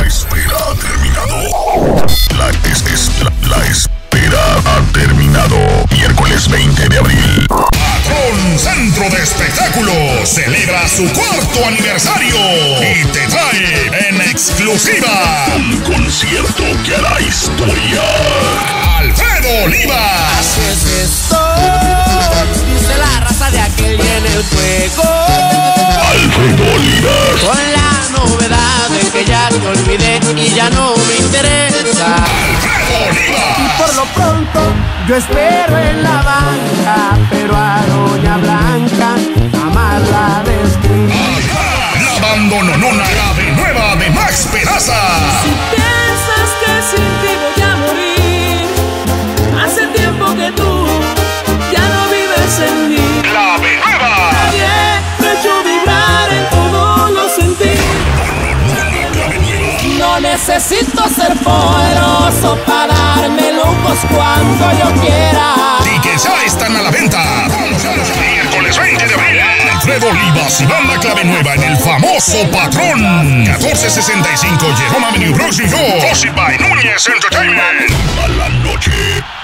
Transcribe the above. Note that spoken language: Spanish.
espera ha terminado. La espera ha terminado. Miércoles 20 de abril. Patrón Centro de Espectáculos celebra su 4º aniversario y te trae en exclusiva un concierto que hará historia. Alfredo Olivas. Así es esto, dice la raza de aquel y en el juego. Alfredo Olivas. Con la novedad de que ya te olvidé y ya no me interesa. Alfredo Olivas. Y por lo pronto yo espero en la banca, pero a Doña Blanca jamás la descubrí. La abandononona grave nueva de Max Peraza. Si piensas que sin ti voy a morir, hace tiempo que tú ya no vives en mí. Clave nueva. Nadie me ha hecho vibrar en todos los sentidos. No necesito ser poderoso para darme lujos cuando yo quiera. Tickets ya están a la venta. Miércoles 20 de abril. Alfredo Olivas y banda Clave Nueva en el famoso Patrón. 1465 Jerome Avenue, Bronx, New York. Hosted by Núñez Entertainment. A la noche.